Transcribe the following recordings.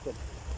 Houston.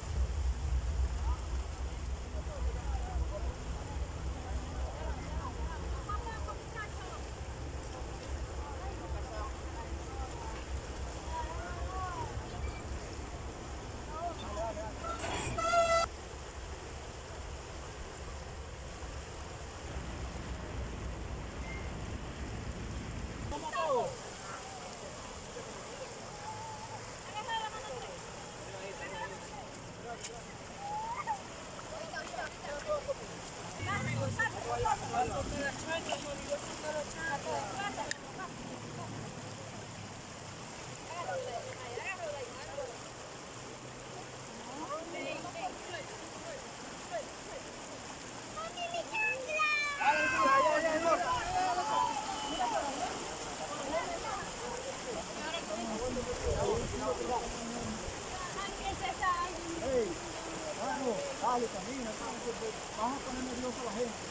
Dale, camina, vamos a poner nervioso a la gente.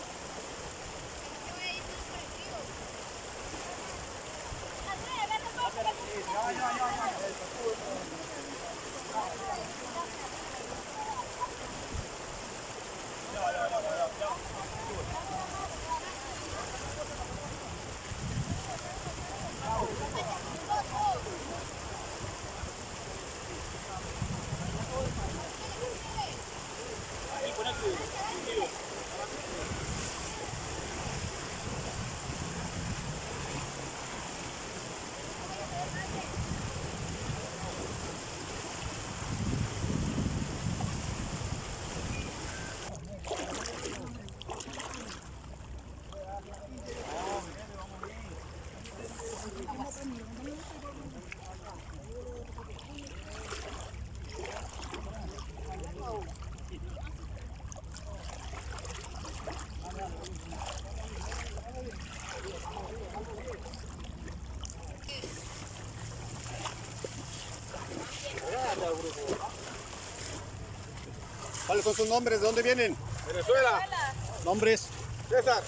¿Cuáles son sus nombres? ¿De dónde vienen? Venezuela. ¿Nombres? César.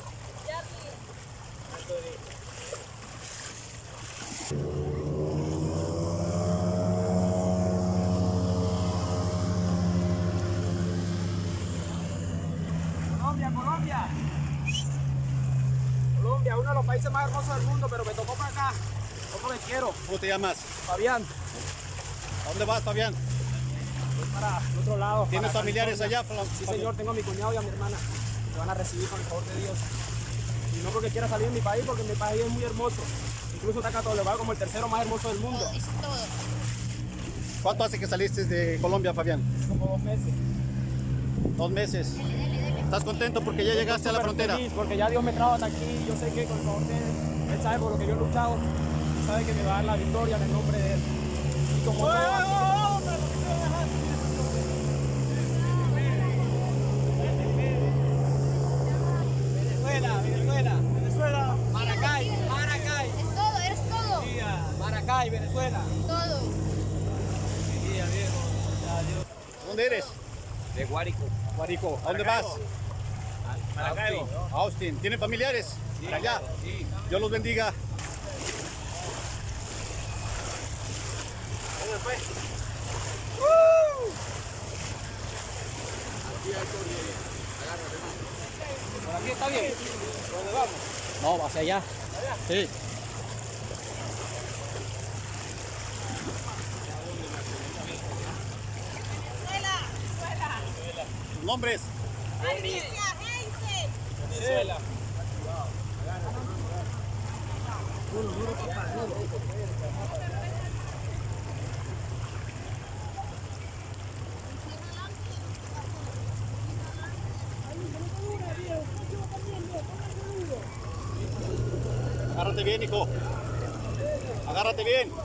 Colombia. Colombia, uno de los países más hermosos del mundo, pero me tocó para acá. ¿Cómo me quiero? ¿Cómo te llamas? Fabián. ¿A dónde vas, Fabián? Voy para el otro lado. ¿Tienes para familiares California. allá? Sí, señor, tengo a mi cuñado y a mi hermana. Me van a recibir con el favor de Dios. Y no porque quiera salir de mi país, porque mi país es muy hermoso. Incluso está catalogado como el tercero más hermoso del mundo. Eso es todo. ¿Cuánto hace que saliste de Colombia, Fabián? Como 2 meses. 2 meses. ¿Estás contento porque ya llegaste a la frontera? Feliz, porque ya Dios me trajo hasta aquí. Yo sé que con el favor de Él sabe por lo que yo he luchado. Él sabe que me va a dar la victoria en el nombre de Él. Y como Venezuela. Maracay. Es todo, eres todo. Maracay, Venezuela. Todo. ¿Dónde eres? De Guárico. Guarico. ¿A dónde vas? Maracaibo. Austin. ¿Tienen familiares? Sí, Para allá. Sí. Dios los bendiga. Por aquí está bien. ¿Dónde vamos? No, hacia allá. Sí. ¿Sus nombres? Patricia, Heise. Venezuela. Agárrate bien, hijo. Agárrate bien.